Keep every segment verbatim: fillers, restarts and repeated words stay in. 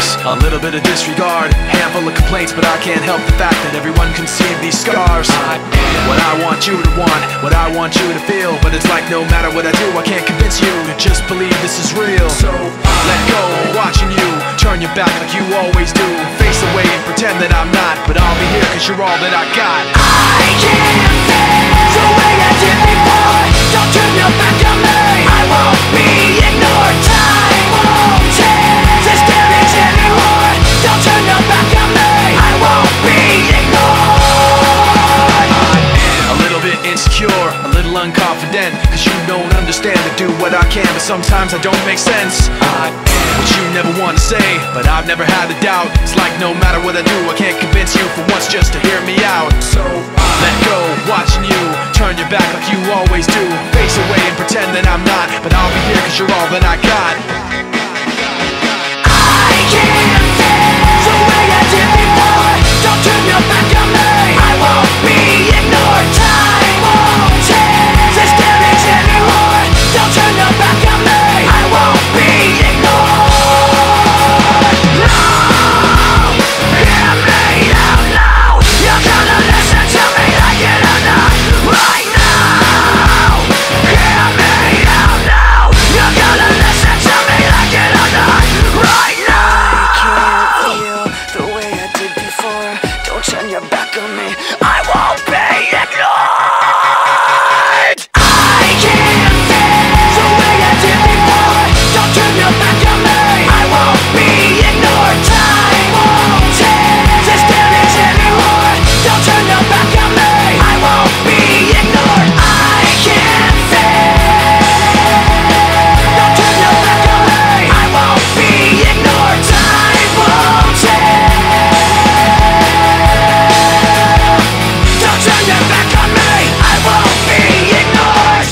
scars, a little bit of disregard, handful of complaints, but I can't help the fact that everyone can see these scars. I am what I want you to want, what I want you to feel, but it's like no matter what I do, I can't convince you to just believe this is real. So let go, watching you turn your back like you always do, face away and pretend that I'm not, but I'll be here cause you're all that I got. I can't feel the way I did before. Don't turn your back on me, I won't be ignored. Time won't change this damage anymore. Don't turn your back on me, I won't be ignored. A little bit insecure, a little unconfident, cause you don't understand to do what I can, but sometimes I don't make sense. I am what you never want to say, but I've never had a doubt. It's like no matter what I do, I can't convince you for once just to hear me out. So let go, watching you turn your back like you always do, face away and pretend that I'm not, but I'll be here cause you're all that I got. I can't feel the way I did before. Don't turn your back on me, I won't be ignored. Time won't change this damage anymore. Don't turn your back on me, I won't be ignored. No, hear me out now. You're gonna listen to me like it or not. Right now, hear me out now. You're gonna listen to me like it or not. Right now. I can't feel the way I did before. Don't turn your back on me, I won't be ignored. I can't feel the way I did before. Don't turn your back on me, I won't be ignored. Time won't change this damage anymore. Don't turn your back on me, I won't be ignored. I can't feel. Don't turn your back on me, I won't be ignored. Time won't change. Don't turn your back on me, I won't be ignored.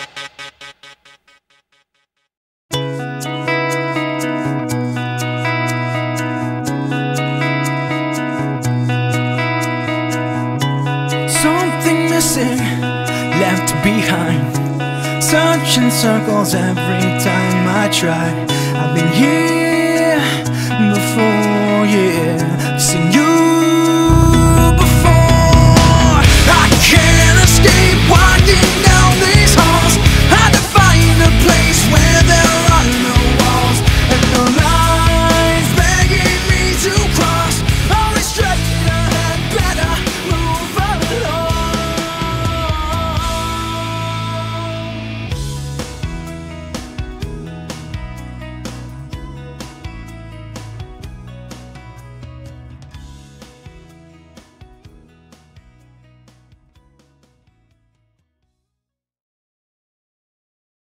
Something missing, left behind. Searching circles every time I try. I've been here